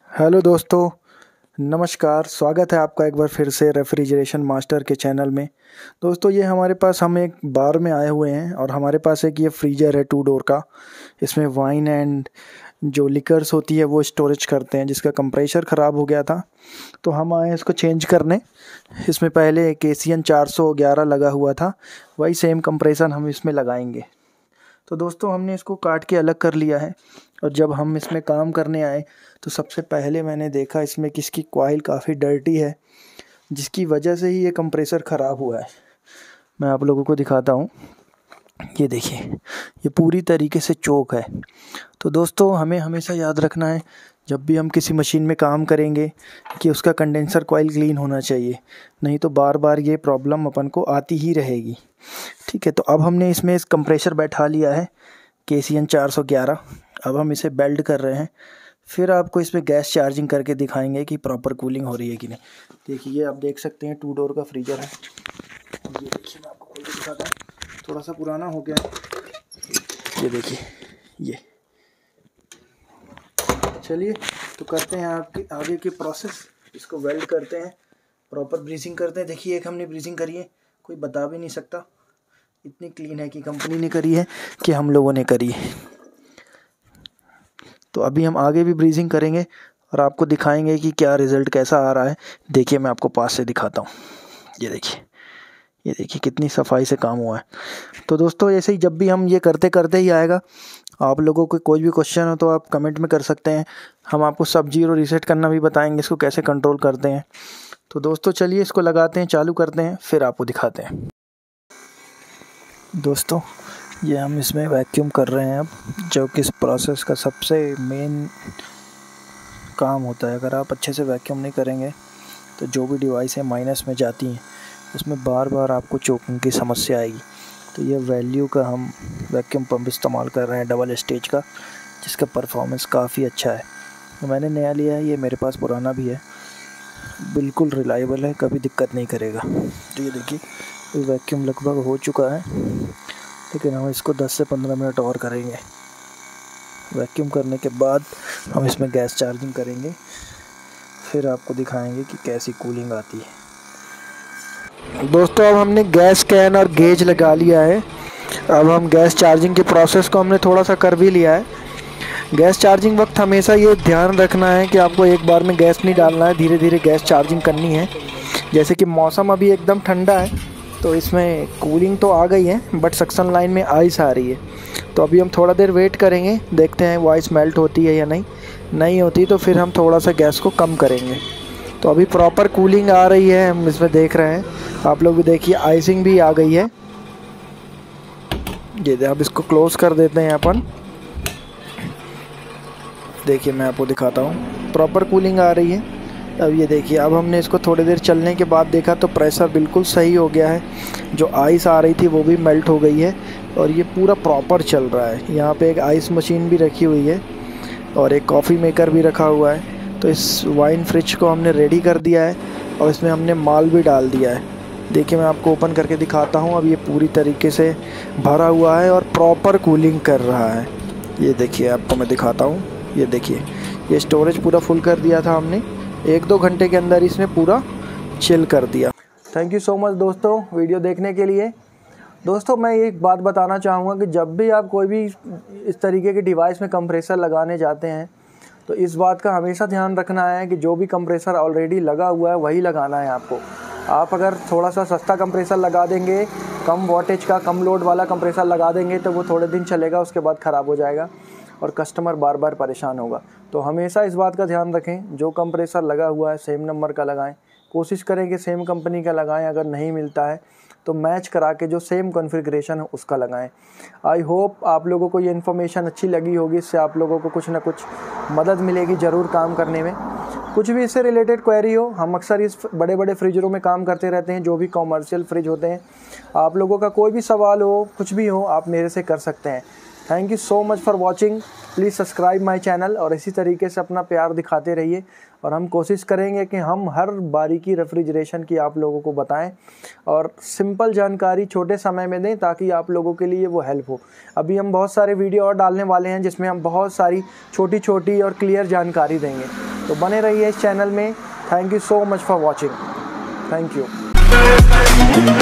Hello दोस्तों, नमस्कार। स्वागत है आपका एक बार फिर से रेफ्रिजरेशन मास्टर के चैनल में। दोस्तों ये हमारे पास हम एक बार में आए हुए हैं और हमारे पास एक ये फ्रीजर है 2 डोर का। इसमें वाइन एंड जो लिकर्स होती है वो स्टोरेज करते हैं, जिसका कंप्रेसर ख़राब हो गया था तो हम आए इसको चेंज करने। इसमें पहले KCN 411 लगा हुआ था, वही सेम कंप्रेसर हम इसमें लगाएंगे। तो दोस्तों हमने इसको काट के अलग कर लिया है और जब हम इसमें काम करने आए तो सबसे पहले मैंने देखा इसमें कि इसकी कॉइल काफ़ी डर्टी है, जिसकी वजह से ही ये कंप्रेसर ख़राब हुआ है। मैं आप लोगों को दिखाता हूँ। ये देखिए, ये पूरी तरीके से चोक है। तो दोस्तों हमें हमेशा याद रखना है जब भी हम किसी मशीन में काम करेंगे कि उसका कंडेंसर कॉइल क्लीन होना चाहिए, नहीं तो बार बार ये प्रॉब्लम अपन को आती ही रहेगी। ठीक है, तो अब हमने इसमें इस कंप्रेसर बैठा लिया है KCN 411। अब हम इसे बेल्ट कर रहे हैं, फिर आपको इसमें गैस चार्जिंग करके दिखाएंगे कि प्रॉपर कूलिंग हो रही है कि नहीं। देखिए ये आप देख सकते हैं 2 डोर का फ्रीजर है। ये देखिए मैं आपको खोल के दिखाता हूँ, थोड़ा सा पुराना हो गया है। ये देखिए ये। चलिए तो करते हैं आपकी आगे की प्रोसेस। इसको वेल्ड करते हैं, प्रॉपर ब्रीजिंग करते हैं। देखिए एक हमने ब्रीजिंग करी है, कोई बता भी नहीं सकता, इतनी क्लीन है कि कंपनी ने करी है कि हम लोगों ने करी है। तो अभी हम आगे भी ब्रीजिंग करेंगे और आपको दिखाएंगे कि क्या रिज़ल्ट कैसा आ रहा है। देखिए मैं आपको पास से दिखाता हूँ। ये देखिए, ये देखिए कितनी सफाई से काम हुआ है। तो दोस्तों ऐसे ही जब भी हम ये करते करते ही आएगा। आप लोगों को कोई भी क्वेश्चन हो तो आप कमेंट में कर सकते हैं, हम आपको सब जीरो रीसेट करना भी बताएंगे, इसको कैसे कंट्रोल करते हैं। तो दोस्तों चलिए इसको लगाते हैं, चालू करते हैं, फिर आपको दिखाते हैं। दोस्तों ये हम इसमें वैक्यूम कर रहे हैं अब, जो कि इस प्रोसेस का सबसे मेन काम होता है। अगर आप अच्छे से वैक्यूम नहीं करेंगे तो जो भी डिवाइस है माइनस में जाती हैं, उसमें बार बार आपको चोकिंग की समस्या आएगी। तो ये वैल्यू का हम वैक्यूम पंप इस्तेमाल कर रहे हैं डबल स्टेज का, जिसका परफॉर्मेंस काफ़ी अच्छा है। तो मैंने नया लिया है, ये मेरे पास पुराना भी है, बिल्कुल रिलायबल है, कभी दिक्कत नहीं करेगा। तो ये देखिए वैक्यूम लगभग हो चुका है, लेकिन हम इसको 10 से 15 मिनट और करेंगे। वैक्यूम करने के बाद हम इसमें गैस चार्जिंग करेंगे, फिर आपको दिखाएंगे कि कैसी कूलिंग आती है। दोस्तों अब हमने गैस कैन और गेज लगा लिया है। अब हम गैस चार्जिंग के प्रोसेस को हमने थोड़ा सा कर भी लिया है। गैस चार्जिंग वक्त हमेशा ये ध्यान रखना है कि आपको एक बार में गैस नहीं डालना है, धीरे धीरे गैस चार्जिंग करनी है। जैसे कि मौसम अभी एकदम ठंडा है तो इसमें कूलिंग तो आ गई है, बट सक्शन लाइन में आइस आ रही है। तो अभी हम थोड़ा देर वेट करेंगे, देखते हैं वो आइस मेल्ट होती है या नहीं होती तो फिर हम थोड़ा सा गैस को कम करेंगे। तो अभी प्रॉपर कूलिंग आ रही है, हम इसमें देख रहे हैं, आप लोग भी देखिए आइसिंग भी आ गई है। ये अब इसको क्लोज कर देते हैं अपन। देखिए मैं आपको दिखाता हूँ, प्रॉपर कूलिंग आ रही है। अब ये देखिए, अब हमने इसको थोड़ी देर चलने के बाद देखा तो प्रेशर बिल्कुल सही हो गया है, जो आइस आ रही थी वो भी मेल्ट हो गई है और ये पूरा प्रॉपर चल रहा है। यहाँ पे एक आइस मशीन भी रखी हुई है और एक कॉफ़ी मेकर भी रखा हुआ है। तो इस वाइन फ्रिज को हमने रेडी कर दिया है और इसमें हमने माल भी डाल दिया है। देखिए मैं आपको ओपन करके दिखाता हूँ। अब ये पूरी तरीके से भरा हुआ है और प्रॉपर कूलिंग कर रहा है। ये देखिए आपको मैं दिखाता हूँ। ये देखिए, ये स्टोरेज पूरा फुल कर दिया था हमने, 1-2 घंटे के अंदर इसने पूरा चिल कर दिया। थैंक यू सो मच दोस्तों वीडियो देखने के लिए। दोस्तों मैं एक बात बताना चाहूँगा कि जब भी आप कोई भी इस तरीके के डिवाइस में कंप्रेसर लगाने जाते हैं तो इस बात का हमेशा ध्यान रखना है कि जो भी कंप्रेसर ऑलरेडी लगा हुआ है वही लगाना है आपको। आप अगर थोड़ा सा सस्ता कंप्रेसर लगा देंगे, कम वॉटेज का कम लोड वाला कंप्रेसर लगा देंगे तो वो थोड़े दिन चलेगा, उसके बाद ख़राब हो जाएगा और कस्टमर बार बार परेशान होगा। तो हमेशा इस बात का ध्यान रखें, जो कंप्रेसर लगा हुआ है सेम नंबर का लगाएं, कोशिश करें कि सेम कंपनी का लगाएं। अगर नहीं मिलता है तो मैच करा के जो सेम कॉन्फ़िगरेशन है उसका लगाएं। आई होप आप लोगों को ये इन्फॉर्मेशन अच्छी लगी होगी, इससे आप लोगों को कुछ ना कुछ मदद मिलेगी ज़रूर काम करने में। कुछ भी इससे रिलेटेड क्वेरी हो, हम अक्सर इस बड़े बड़े फ्रिजरों में काम करते रहते हैं, जो भी कॉमर्शियल फ्रिज होते हैं। आप लोगों का कोई भी सवाल हो, कुछ भी हो, आप मेरे से कर सकते हैं। Thank you so much for watching. Please subscribe my channel और इसी तरीके से अपना प्यार दिखाते रहिए और हम कोशिश करेंगे कि हम हर बारीकी रेफ्रिजरेशन की आप लोगों को बताएं और सिंपल जानकारी छोटे समय में दें, ताकि आप लोगों के लिए वो हेल्प हो। अभी हम बहुत सारे वीडियो और डालने वाले हैं जिसमें हम बहुत सारी छोटी छोटी और क्लियर जानकारी देंगे। तो बने रहिए इस चैनल में। Thank you so much for watching. Thank you.